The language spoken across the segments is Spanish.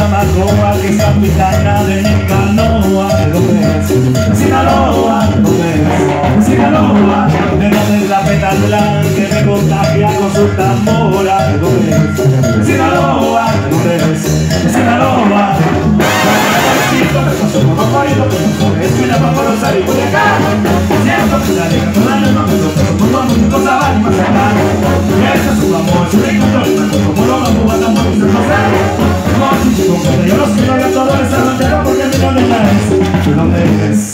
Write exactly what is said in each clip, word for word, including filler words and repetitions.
Zamacoa, que es capitana de Nicanor. ¿De dónde es? De Sinaloa. ¿De dónde es? De Sinaloa. ¿De dónde es la petalblanca que me contagia con su tambora? ¿De dónde es? De Sinaloa. ¿De dónde es? De Sinaloa. Me pasó con favorito, pero es que la papá no sale por acá. Siento que la liga toda la noche, pero por lo menos cosa vale más acá. Ese es su amor, su rico, como lo vamos a dar por ser pasar. No, si con que yo los quiero ya todo esa noche, porque mi nombre ya es. ¿De dónde es?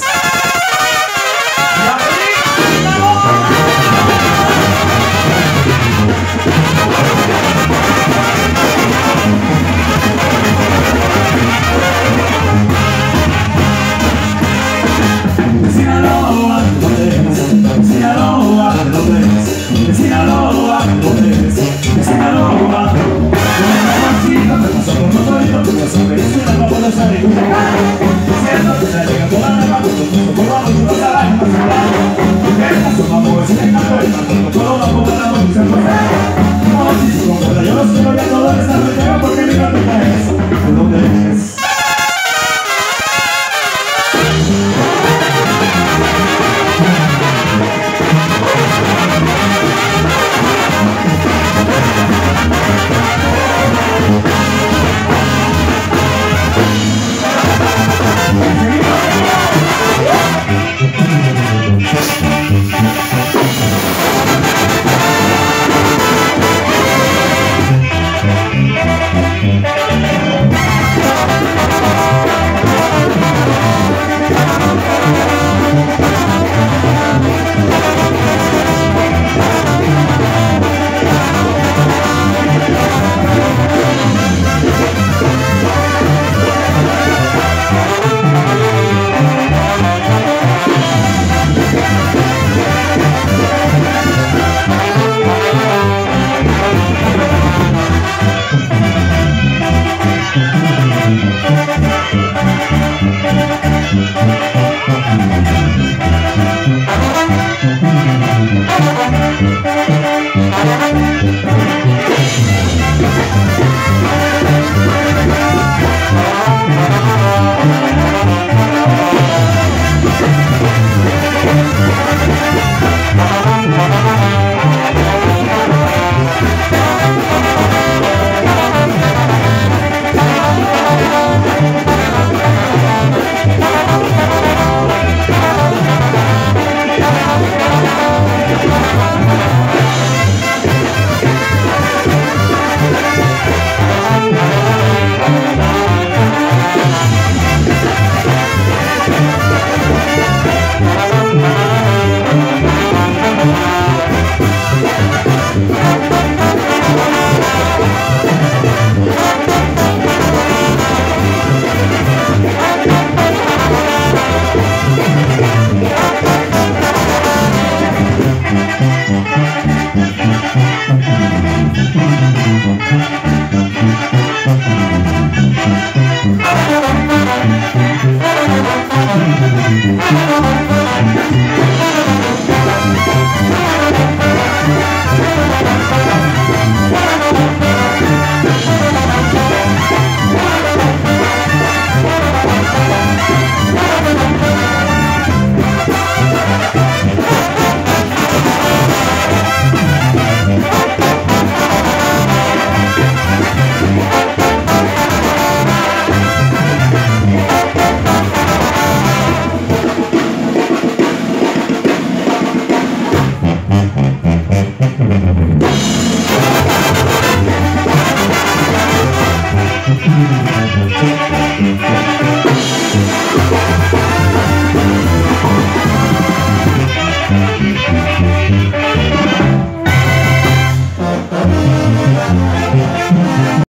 Thank you.